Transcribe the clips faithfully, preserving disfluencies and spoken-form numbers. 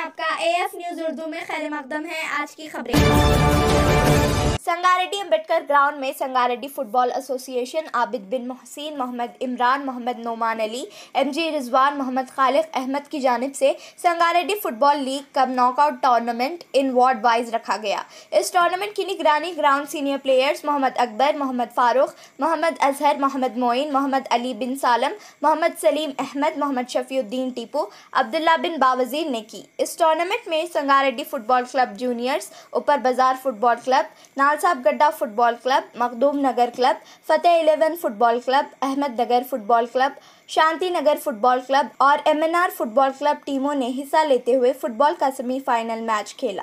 आपका AF news Urdu में खैर मकदम है। आज की खबरें। संगारेड्डी अंबेडकर ग्राउंड में Sangareddy football association, Abid bin Mohsin, Mohammed Imran, Mohammed Noman Ali, MG Rizwan, Mohammed Khaliq Ahmed की जानिब से Sangareddy football league cum knockout tournament in ward wise रखा गया। इस टूर्नामेंट की निगरानी ground senior players Mohammed Akbar, Mohammed Farooq, Mohammed Azhar, Mohammed Moin, Mohammed Ali bin Salam, Mohammed Saleem Ahmed, Mohammed Shafiuddin Tipu, Abdullah bin Bawazir ने की। इस टूर्नामेंट में संगारेड्डी फुटबॉल क्लब जूनियर्स, ऊपर Bazar football club, Nalsabgadda football club, Makhdoom Nagar club, Fateh eleven football club, Ahmed Nagar football club, Shanti Nagar football club और एमएनआर फुटबॉल क्लब टीमों ने हिस्सा लेते हुए फुटबॉल का सेमीफाइनल मैच खेला।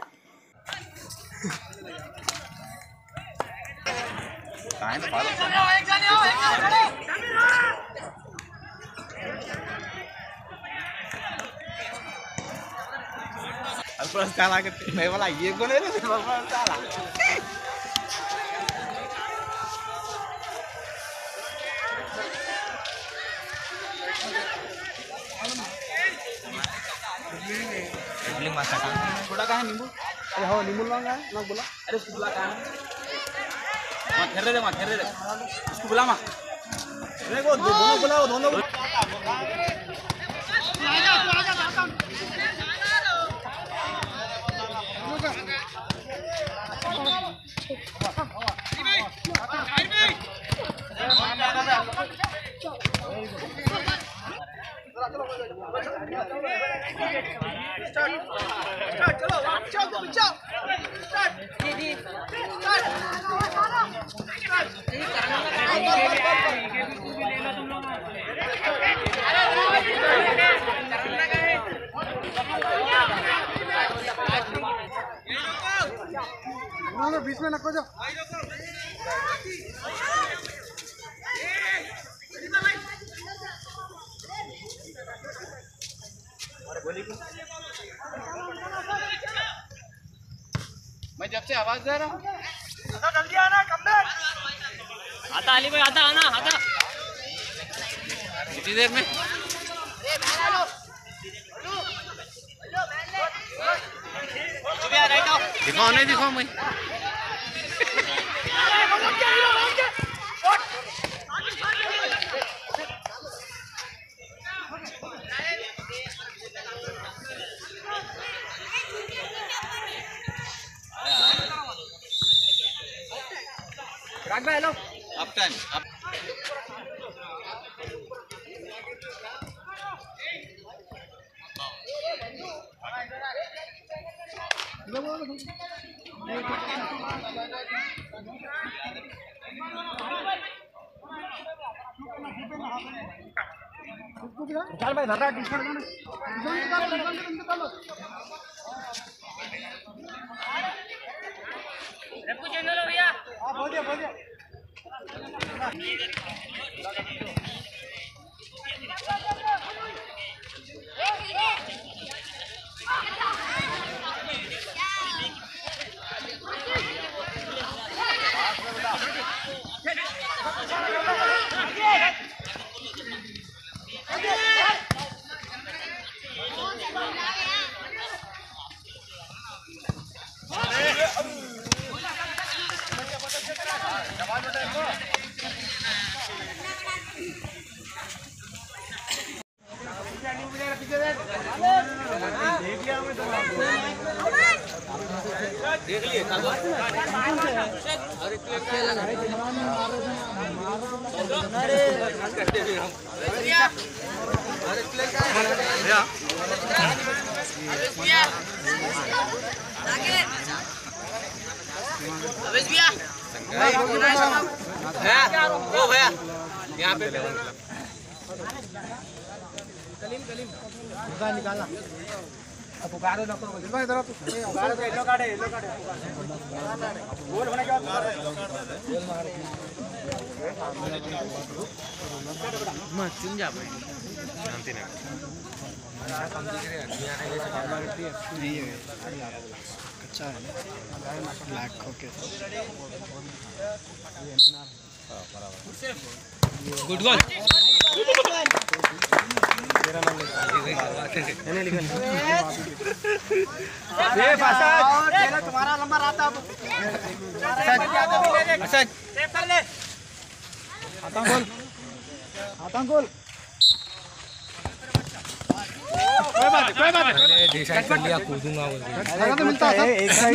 Terus kalah ke mewah lagi, gue nih terus kalah. Beli masakan. Bola kanan nimbu. Ada hawa nimbu lah kan? Nak bola? Ada sebelah kanan. Mat herre deh, mat herre deh. उसको बोला मा. देखो दोनों बोला दोनों. बीच में नको जाओ। मैं जब से आवाज दे रहा हूँ जल्दी आना, कम बैक आता अली भाई, आता आना, आता कितनी देर में दिखाओ, नहीं दिखाओ मैं हेलो अप टाइम अप चल भाई धर रहा टी-शर्ट में निकालो रेपू चैनल हो भैया। हां बोल दिया बोल दिया। देख लिए वो भैया यहाँ पे कलीम कलीम निकालना पुकारो ना करो भाई इधर तो पुकारो के येलो कार्ड है, येलो कार्ड है गोल होने के बाद मत चिन जा भाई शांति ना कम दिख रहा है दुनिया के लिए बाबा करती है नहीं है अच्छा है ब्लैक ओके गुड गोल तुम्हारा लंबा रहता आता गोल आता गोल कोई बात कोई बात डिसाइड कर लिया कूदूंगा बोल तो मिलता है एक साइड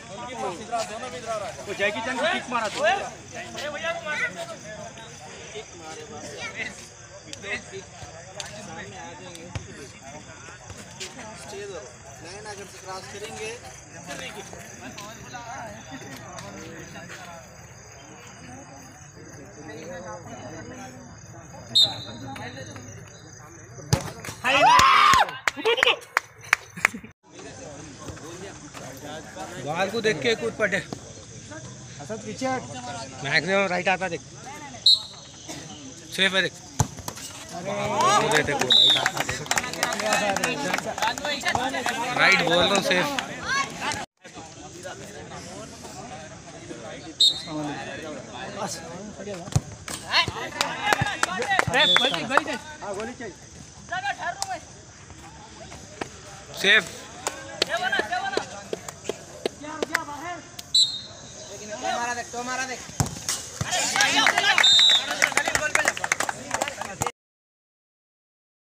वो जैकी चैन को किक मारा तू अरे भैया को मार किक मारे बस स्टेज लाइन अगर से क्रॉस करेंगे बॉल को देख के कूद पड़े असद पीछे मैक्सिमम राइट आता देख सेफ है देख राइट बोल रहा हूँ सेफ सेफ मारा देख तो मारा देख